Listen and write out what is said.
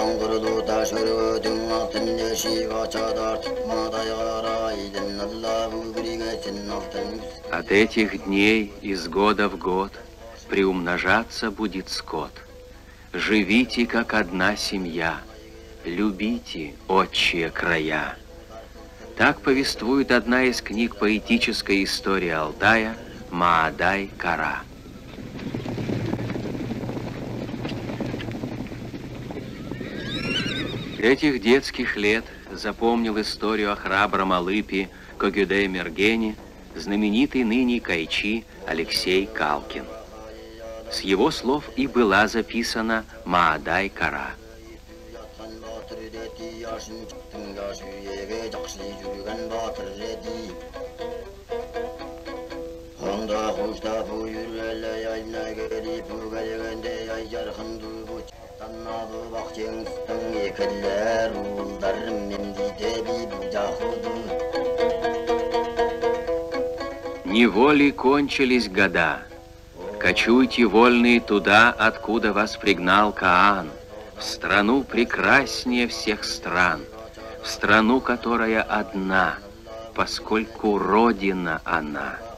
От этих дней из года в год приумножаться будет скот. Живите, как одна семья, любите отчие края. Так повествует одна из книг поэтической истории Алтая Маадай-Кара. Этих детских лет запомнил историю о храбром Алыпе Когюдей-Мергене знаменитый ныне кайчи Алексей Калкин. С его слов и была записана Маадай-Кара. Неволей кончились года. Кочуйте вольные туда, откуда вас пригнал Каан, в страну прекраснее всех стран, в страну, которая одна, поскольку родина она.